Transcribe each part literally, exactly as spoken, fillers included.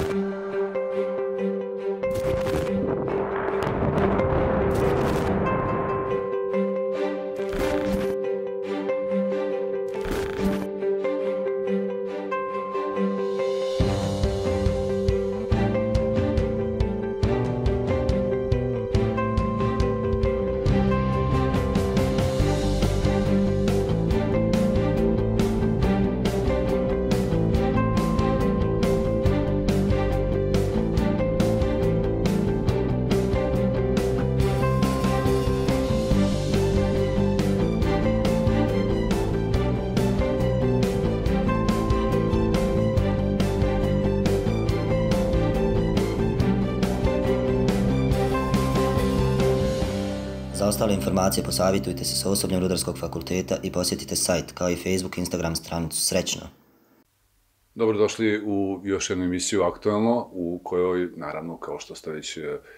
Za ostale informacije posavjetujte se s osobljem Rudarskog fakulteta i posjetite sajt kao i Facebook i Instagram stranicu. Srećno! Dobrodošli u još jednu emisiju Aktualno, u kojoj, naravno, kao što ste već,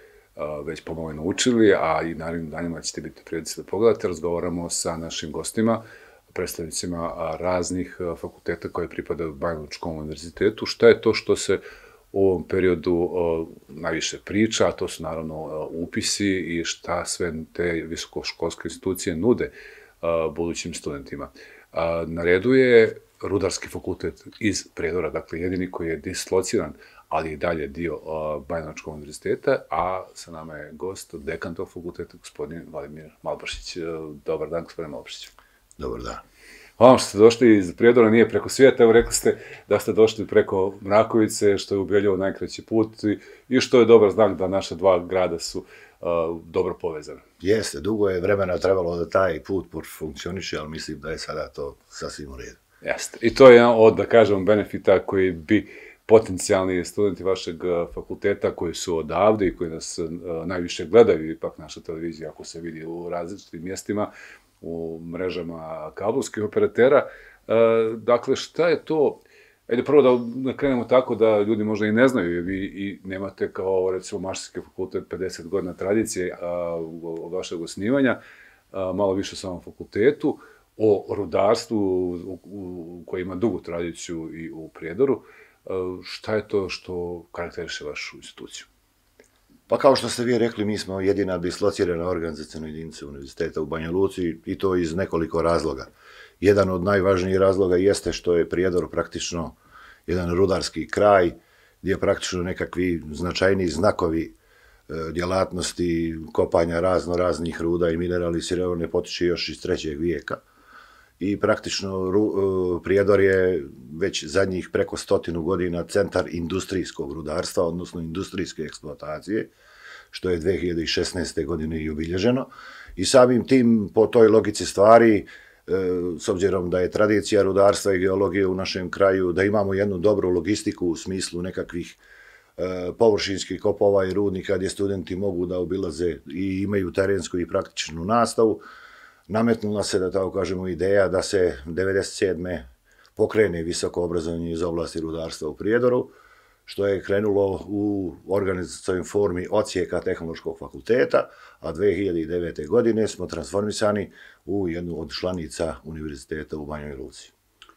već pomalo naučili, a i narednim danima ćete biti prilici da pogledate, razgovaramo sa našim gostima, predstavnicima raznih fakulteta koje pripadaju Banjalučkom univerzitetu. Šta je to što se u ovom periodu najviše priča, a to su naravno upisi i šta sve te visokoškolske institucije nude budućim studentima. Na redu je Rudarski fakultet iz Prijedora, dakle jedini koji je dislociran, ali i dalje dio Banjalučkog univerziteta, a sa nama je gost, dekan tog fakulteta, gospodin Vladimir Malbašić. Dobar dan, gospodine Malbašić. Dobar dan. Hvala što ste došli iz Prijedora, nije preko svijeta, evo rekli ste da ste došli preko Mrakovice, što je u Bjeljevo najkraći put i što je dobar znak da naša dva grada su dobro povezane. Jeste, dugo je vremena trebalo da taj put funkcioniše, ali mislim da je sada to sasvim u redu. Jeste, i to je jedan od, da kažem, benefita koji bi potencijalni studenti vašeg fakulteta koji su odavde i koji nas najviše gledaju, ipak naša televizija ako se vidi u različitim mjestima, u mrežama kablovskih operatera. Dakle, šta je to? Ajde prvo da krenemo tako da ljudi možda i ne znaju, jer vi i nemate kao, recimo, Mašinski fakultet pedeset godina tradicije od vašeg osnivanja, malo više o samom fakultetu, o rudarstvu koji ima dugu tradiciju i u Prijedoru. Šta je to što karakteriše vašu instituciju? Pa kao što ste vi rekli, mi smo jedina dislocirana organizaciona jedinica univerziteta u Banja Luci i to iz nekoliko razloga. Jedan od najvažnijih razloga jeste što je Prijedor praktično jedan rudarski kraj gdje praktično nekakvi značajniji znakovi djelatnosti kopanja razno raznih ruda i mineralnih sirovina potiče još iz trećeg vijeka. I praktično Prijedor je već zadnjih preko stotinu godina centar industrijskog rudarstva, odnosno industrijske eksploatacije, što je dve hiljade šesnaeste. godine i obilježeno. I samim tim, po toj logici stvari, s obzirom da je tradicija rudarstva i geologije u našem kraju, da imamo jednu dobru logistiku u smislu nekakvih površinskih kopova i rudnika gdje studenti mogu da obilaze i imaju terensku i praktičnu nastavu, nametnula se, da tako kažemo, ideja da se devedeset sedme pokrene visoko obrazovanje iz oblasti rudarstva u Prijedoru, što je krenulo u organizacijskoj formi odsjeka Tehnološkog fakulteta, a dve hiljade devete. godine smo transformisani u jednu od članica univerziteta u Banjoj Luci.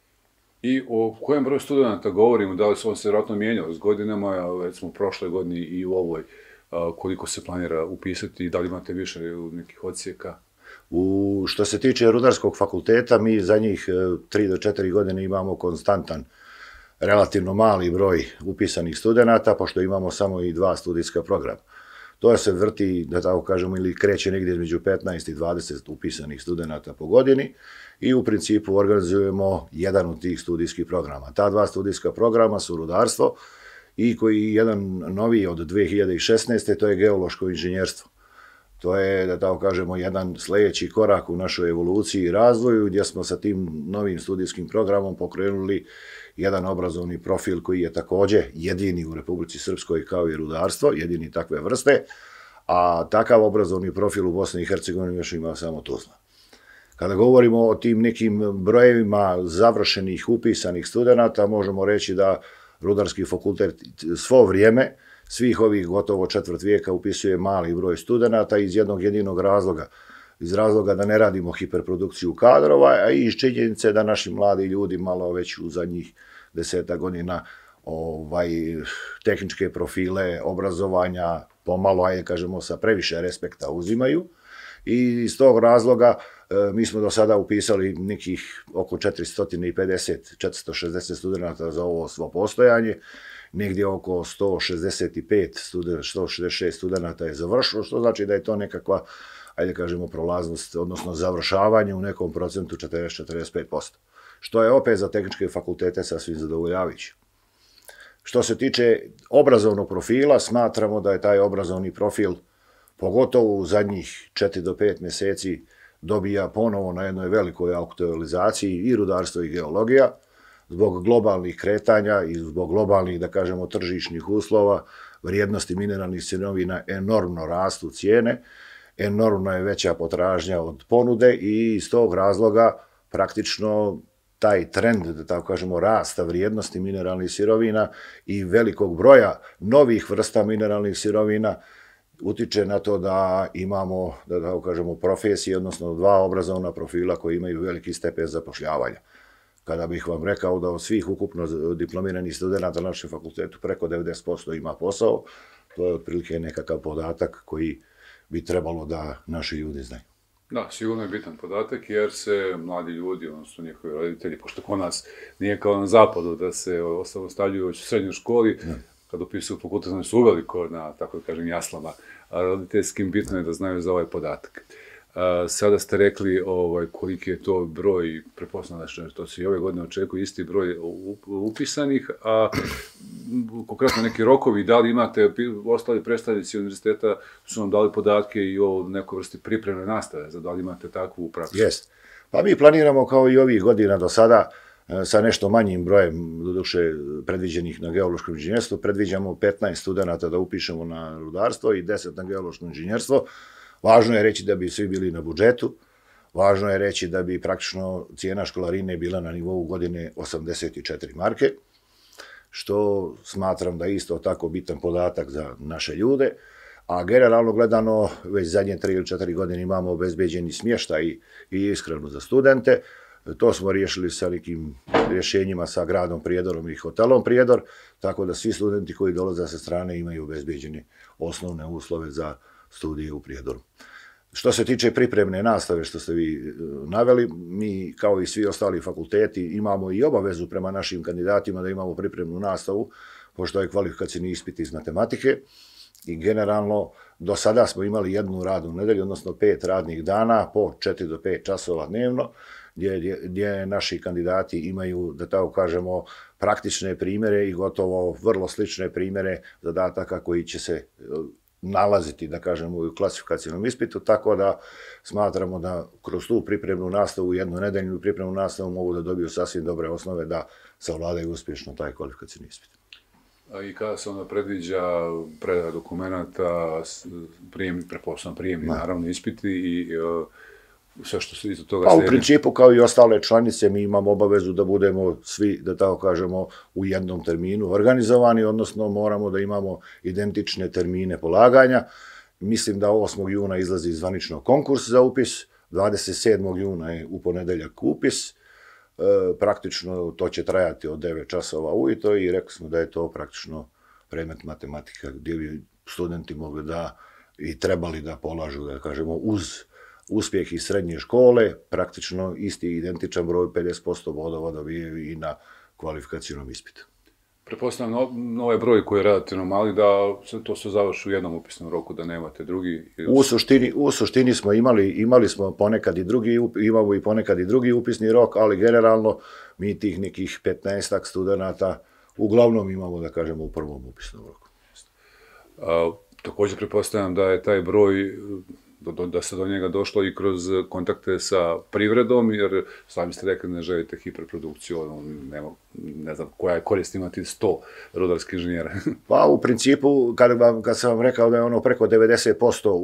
I o kojem broju studenta govorimo, da li su on se vjerojatno mijenjali s godinama, recimo u prošloj godini i u ovoj, koliko se planira upisati, da li imate više nekih odsjeka? U, što se tiče Rudarskog fakulteta, mi za njih tri do četiri godine imamo konstantan, relativno mali broj upisanih studenta, pošto imamo samo i dva studijska programa. To se vrti, da tako kažemo, ili kreće negdje između petnaest i dvadeset upisanih studenta po godini i u principu organizujemo jedan od tih studijskih programa. Ta dva studijska programa su rudarstvo i koji jedan noviji od dve hiljade šesnaeste. to je geološko inženjerstvo. To je, da tako kažemo, jedan sljedeći korak u našoj evoluciji i razvoju gdje smo sa tim novim studijskim programom pokrenuli jedan obrazovni profil koji je također jedini u Republici Srpskoj kao i rudarstvo, jedini takve vrste, a takav obrazovni profil u Bosni i Hercegovini još ima samo Tuzla. Kada govorimo o tim nekim brojevima završenih, upisanih studenta, možemo reći da Rudarski fakultet svo vrijeme, svih ovih gotovo četvrt vijeka upisuje mali broj studenta iz jednog jedinog razloga. Iz razloga da ne radimo hiperprodukciju kadrova, a i iz činjenice da naši mladi ljudi malo već u zadnjih deseta godina ovaj, tehničke profile, obrazovanja, pomalo, ajde kažemo, sa previše respekta uzimaju. I iz tog razloga mi smo do sada upisali nekih oko četiristo pedeset do četiristo šezdeset studenta za ovo svo postojanje. Negdje oko sto šezdeset pet, sto šezdeset šest studenta je završilo, što znači da je to nekakva, ajde kažemo, prolaznost, odnosno završavanje u nekom procentu četrdeset do četrdeset pet posto. Što je opet za tehničke fakultete sasvim zadovoljavajuće. Što se tiče obrazovnog profila, smatramo da je taj obrazovni profil, pogotovo u zadnjih četiri do pet mjeseci, dobija ponovo na jednoj velikoj aktualizaciji i rudarstvo i geologija, zbog globalnih kretanja i zbog globalnih, da kažemo, tržišnih uslova, vrijednosti mineralnih sirovina enormno rastu cijene, enormno je veća potražnja od ponude i iz tog razloga praktično taj trend, da tako kažemo, rasta vrijednosti mineralnih sirovina i velikog broja novih vrsta mineralnih sirovina utiče na to da imamo, da tako kažemo, profesije, odnosno dva obrazovna profila koji imaju veliki stepen zapošljavanja. Kada bih vam rekao da od svih ukupno diplomiranih studenta na našem fakultetu preko devedeset posto ima posao, to je otprilike nekakav podatak koji bi trebalo da naši ljudi znaju. Da, sigurno je bitan podatak jer se mladi ljudi, odnosno njihovi roditelji, pošto kod nas nije kao na zapadu da se ostavljaju već u srednjoj školi, kad upisuju fakultet, znači su uveliko na, tako da kažem, jaslama roditeljskim, bitno je da znaju za ovaj podatak. Sada ste rekli koliki je to broj, pretpostavljam da to se i ove godine očekuje isti broj upisanih, a konkretno neki rokovi, da li imate, ostali predstavnici univerziteta su vam dali podatke i o nekoj vrsti pripremne nastave, za da li imate takvu praksu? Jest. Pa mi planiramo kao i ovih godina do sada sa nešto manjim brojem, doduše predviđenih na geološkom inženjerstvu, predviđamo petnaest studenta da upišemo na rudarstvo i deset na geološko inženjerstvo. Važno je reći da bi svi bili na budžetu, važno je reći da bi praktično cijena školarine bila na nivou godine osamdeset četiri marke, što smatram da je isto tako bitan podatak za naše ljude, a generalno gledano već zadnje tri ili četiri godine imamo obezbeđeni smještaj i ishranu za studente. To smo riješili sa nekim rješenjima sa gradom Prijedorom i hotelom Prijedor, tako da svi studenti koji dolaze sa strane imaju obezbeđene osnovne uslove za studije u Prijedoru. Što se tiče pripremne nastave što ste vi naveli, mi kao i svi ostali fakulteti imamo i obavezu prema našim kandidatima da imamo pripremnu nastavu, pošto je kvalifikacijni ispit iz matematike i generalno do sada smo imali jednu radnu nedelju, odnosno pet radnih dana po četiri do pet časova dnevno, gdje, gdje naši kandidati imaju, da tako kažemo, praktične primjere i gotovo vrlo slične primjere zadataka koji će se nalaziti, da kažemo, u klasifikacijnom ispitu, tako da smatramo da kroz tu pripremnu nastavu, jednu nedeljnu pripremnu nastavu mogu da dobiju sasvim dobre osnove da savladaju uspješno taj kvalifikacijni ispit. I kada se onda predviđa predaja dokumenta, pretpostavljam prijemni, naravno, ispiti i sve što se iza toga slijedi? Pa u principu, kao i ostale članice, mi imamo obavezu da budemo svi, da tako kažemo, u jednom terminu organizovani, odnosno moramo da imamo identične termine polaganja. Mislim da osmog juna izlazi zvanično konkurs za upis, dvadeset sedmog juna je u ponedeljak upis, praktično to će trajati od devet časova ujutro i rekli smo da je to praktično predmet matematika gdje bi studenti mogli da i trebali da polažu, da kažemo, uz uspjeh iz srednje škole, praktično isti identičan broj, pedeset posto bodova dobijaju i na kvalifikacijnom ispitu. Pretpostavljam ovaj broj koji je relativno mali, da to se završi u jednom upisnom roku, da nemate drugi? U suštini, u suštini smo imali, imali smo ponekad i drugi, imamo i ponekad i drugi upisni rok, ali generalno mi tih nekih petnaestak studenata uglavnom imamo, da kažemo, u prvom upisnom roku. A, također pretpostavljam da je taj broj, da se do njega došlo i kroz kontakte sa privredom, jer sami ste rekli ne želite hiperprodukciju, ne znam koja je korist imati sto rudarskih inženjera. Pa u principu, kad sam vam rekao da je ono preko devedeset posto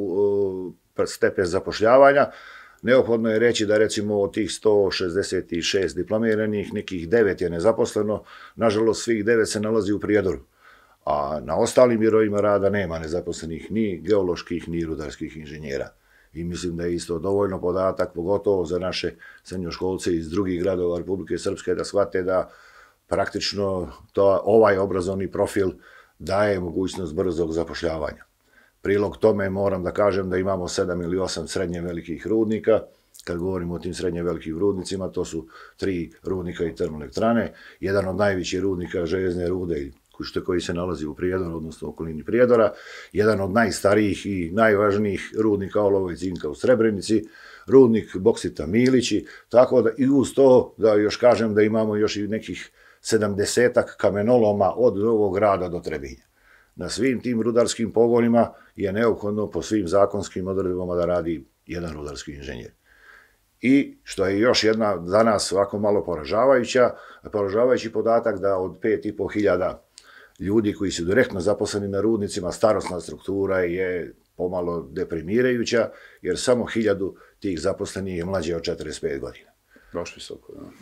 stepen zapošljavanja, neophodno je reći da recimo od tih sto šezdeset šest diplomiranih, nekih devet je nezaposleno, nažalost svih devet se nalazi u Prijedoru. A na ostalim biroima rada nema nezaposlenih ni geoloških, ni rudarskih inženjera. I mislim da je isto dovoljno podatak, pogotovo za naše srednjoškolce iz drugih gradova Republike Srpske, da shvate da praktično to, ovaj obrazovni profil daje mogućnost brzog zapošljavanja. Prilog tome moram da kažem da imamo sedam ili osam srednje velikih rudnika. Kad govorimo o tim srednje velikim rudnicima, to su tri rudnika i termoelektrane. Jedan od najvećih rudnika željezne rude koji se nalazi u Prijedoru, odnosno u okolini Prijedora. Jedan od najstarijih i najvažnijih rudnika olova i cinka u Srebrenici. Rudnik boksita Milići. Tako da i uz to da još kažem da imamo još i nekih sedamdesetak kamenoloma od Novog Grada do Trebinja. Na svim tim rudarskim pogonima je neophodno po svim zakonskim odredbama da radi jedan rudarski inženjer. I što je još jedna za nas ovako malo poražavajuća, poražavajući podatak da od pet i po hiljada ljudi koji su direktno zaposleni na rudnicima, starosna struktura je pomalo deprimirajuća, jer samo hiljadu tih zaposlenih je mlađe od četrdeset pet godina. Baš visoko, da.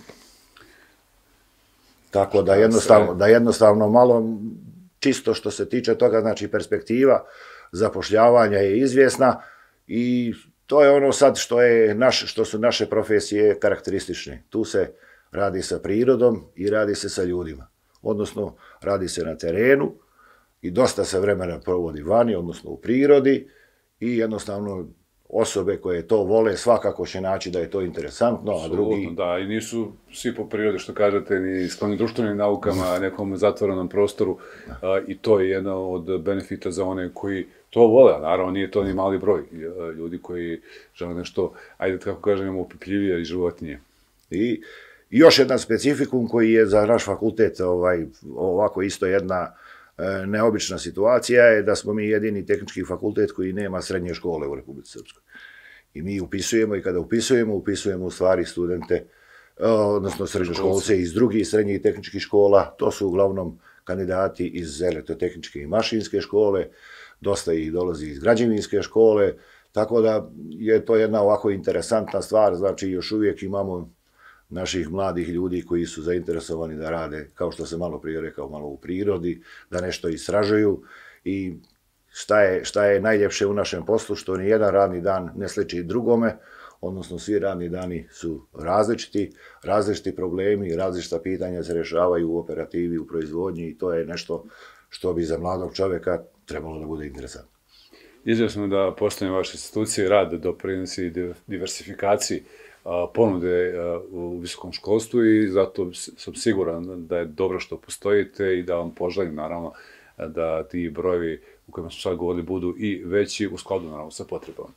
Tako da jednostavno, da jednostavno malo, čisto što se tiče toga, znači perspektiva zapošljavanja je izvjesna i to je ono sad što, je naš, što su naše profesije karakteristične. Tu se radi sa prirodom i radi se sa ljudima. Odnosno, radi se na terenu i dosta se vremena provodi vani, odnosno u prirodi i jednostavno osobe koje to vole svakako će naći da je to interesantno, a drugi... Da, i nisu svi po prirodi, što kažete, ni skloni društvenim naukama, nekom zatvorenom prostoru i to je jedna od benefita za one koji to vole, a naravno nije to ni mali broj ljudi koji žele nešto, ajde kako kažemo, opipljivije i životinije. I još jedan specifikum koji je za naš fakultet ovako isto jedna neobična situacija je da smo mi jedini tehnički fakultet koji nema srednje škole u Republici Srpskoj. I mi upisujemo i kada upisujemo, upisujemo u stvari studente, odnosno srednjoškolce iz drugih srednjih tehničkih škola. To su uglavnom kandidati iz elektrotehničke i mašinske škole, dosta ih dolazi iz građevinske škole, tako da je to jedna ovako interesantna stvar, znači još uvijek imamo naših mladih ljudi koji su zainteresovani da rade, kao što sam malo prije rekao, malo u prirodi, da nešto istražuju i šta je, šta je najljepše u našem poslu, što ni jedan radni dan ne sliči drugome, odnosno svi radni dani su različiti, različiti problemi, različita pitanja se rješavaju u operativi, u proizvodnji i to je nešto što bi za mladog čovjeka trebalo da bude interesantno. Izvjesno da postoje vaše institucije, rad doprinosi diversifikaciji ponude u visokom školstvu i zato sam siguran da je dobro što postojite i da vam poželim naravno da ti brojevi u kojima smo sad govorili budu i veći u skladu naravno sa potrebama.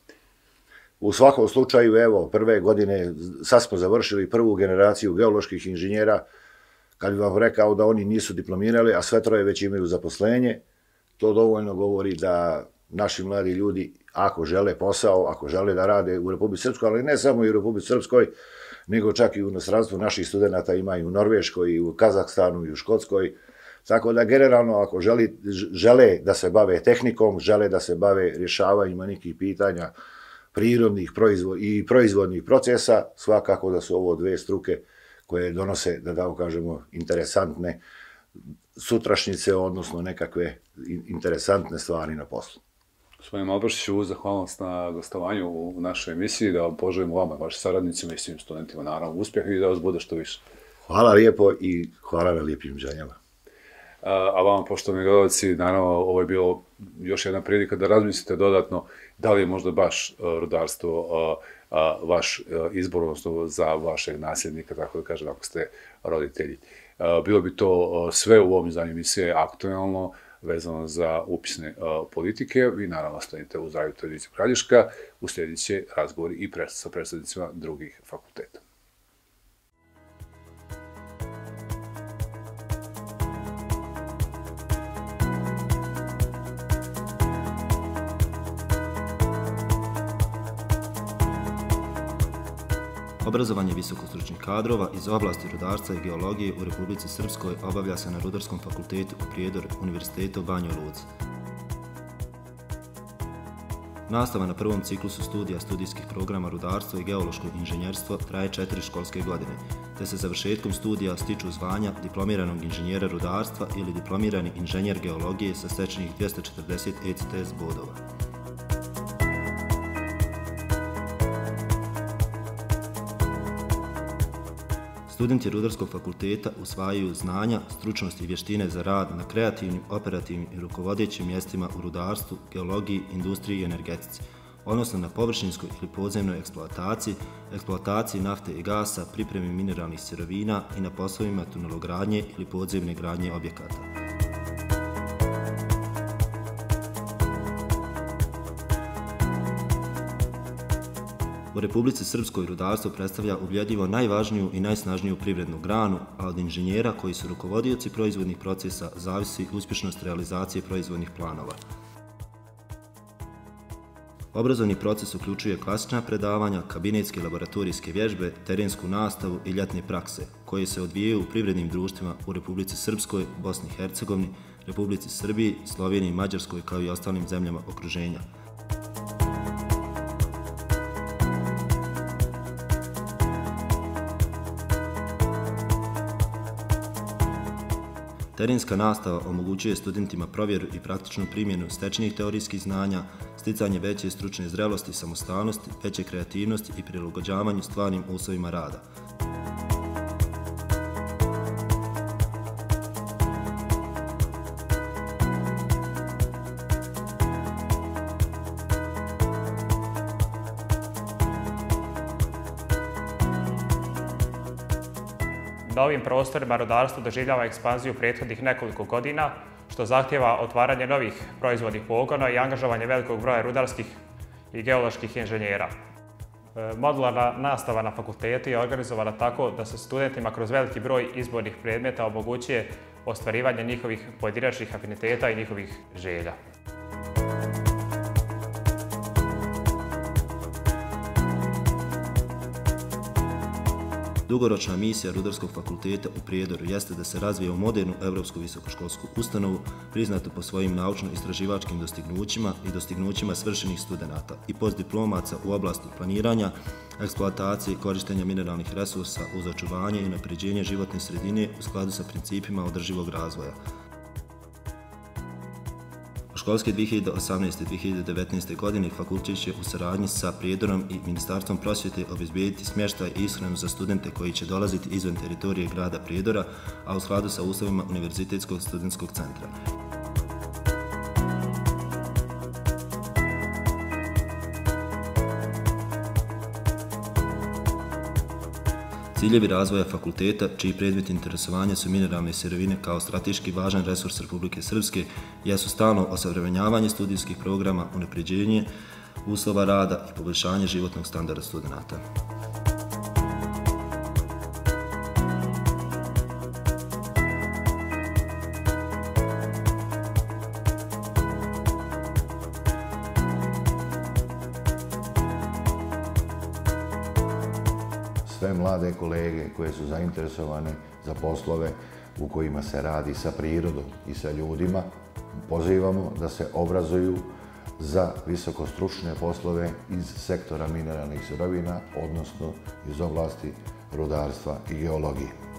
U svakom slučaju, evo, prve godine, sad smo završili prvu generaciju geoloških inženjera, kad bi vam rekao da oni nisu diplomirali, a sve troje već imaju zaposlenje, to dovoljno govori da naši mladi ljudi, ako žele posao, ako žele da rade u Republici Srpskoj, ali ne samo i u Republici Srpskoj, nego čak i u inostranstvu naših studenta ima i u Norveškoj, i u Kazahstanu, i u Škotskoj. Tako da generalno ako želi, žele da se bave tehnikom, žele da se bave rješavanjima nekih pitanja prirodnih proizvo i proizvodnih procesa, svakako da su ovo dve struke koje donose, da tako kažemo, interesantne sutrašnjice, odnosno nekakve interesantne stvari na poslu. Gospodin Malbašiću, zahvalnost na gostovanju u našoj emisiji, da vam poželimo vama, vašim saradnicima i svim studentima naravno uspjeh i da vas bude što više. Hvala lijepo i hvala na lijepim željama. A vama, poštovani gledalci, naravno ovo je bilo još jedna prilika da razmislite dodatno da li je možda baš rudarstvo vaš izbor, odnosno za vašeg nasljednika, tako da kažem, ako ste roditelji. Bilo bi to sve u ovom izdanju emisije aktualno, vezano za upisne politike. Vi naravno ostanite uz Radio televiziju Kraljiška, uslijedit će razgovori i sa predstavnicima drugih fakulteta. Obrazovanje visokostručnih kadrova iz oblasti rudarstva i geologije u Republici Srpskoj obavlja se na Rudarskom fakultetu u Prijedoru Univerziteta u Banjoj Luci. Nastava na prvom ciklusu studija studijskih programa rudarstvo i geološko inženjerstvo traje četiri školske godine, te se završetkom studija stiču zvanja diplomiranog inženjera rudarstva ili diplomirani inženjer geologije sa stečenih dvjesto četrdeset E C T S bodova. Studenti Rudarskog fakulteta usvajaju znanja, stručnosti i vještine za rad na kreativnim, operativnim i rukovodećim mjestima u rudarstvu, geologiji, industriji i energetici, odnosno na površinskoj ili podzemnoj eksploataciji, eksploataciji nafte i gasa, pripremi mineralnih sirovina i na poslovima tunelogradnje ili podzemne gradnje objekata. U Republici Srpskoj rudarstvo predstavlja ubjedljivo najvažniju i najsnažniju privrednu granu, a od inženjera koji su rukovodioci proizvodnih procesa zavisi uspješnost realizacije proizvodnih planova. Obrazovni proces uključuje klasična predavanja, kabinetske i laboratorijske vježbe, terensku nastavu i ljetne prakse, koje se odvijaju u privrednim društvima u Republici Srpskoj, Bosni i Hercegovini, Republici Srbiji, Sloveniji i Mađarskoj kao i ostalim zemljama okruženja. Terenska nastava omogućuje studentima provjeru i praktičnu primjenu stečenih teorijskih znanja, sticanje veće stručne zrelosti i samostalnosti, veće kreativnosti i prilagođavanju stvarnim uslovima rada. Na ovim prostorima rudarstvo doživljava ekspanziju prethodnih nekoliko godina, što zahtjeva otvaranje novih proizvodnih pogona i angažovanje velikog broja rudarskih i geoloških inženjera. Modularna nastava na fakultetu je organizovana tako da se studentima kroz veliki broj izbornih predmeta omogućuje ostvarivanje njihovih pojedinačnih afiniteta i njihovih želja. Dugoročna misija Rudarskog fakulteta u Prijedoru jeste da se razvije u modernu evropsku visokoškolsku ustanovu, priznatu po svojim naučno-istraživačkim dostignućima i dostignućima svršenih studenata i postdiplomaca u oblasti planiranja, eksploatacije i korištenja mineralnih resursa uz očuvanje i unapređenje životne sredine u skladu sa principima održivog razvoja. Školske dvije hiljade osamnaeste. dvije hiljade devetnaeste. godine fakultet će u saradnji sa Prijedorom i Ministarstvom prosvjete obezbijediti smještaj i ishranu za studente koji će dolaziti izvan teritorije grada Prijedora, a u skladu sa uslovima Univerzitetskog studentskog centra. Ciljevi razvoja fakulteta, čiji predmet interesovanja su mineralne sirovine kao strateški važan resurs Republike Srpske, jesu stalno osavremenjavanje studijskih programa, unapređenje uslova rada i poboljšanje životnog standarda studenata. Sve mlade kolege koje su zainteresovane za poslove u kojima se radi sa prirodom i sa ljudima, pozivamo da se obrazuju za visokostručne poslove iz sektora mineralnih sirovina, odnosno iz oblasti rudarstva i geologije.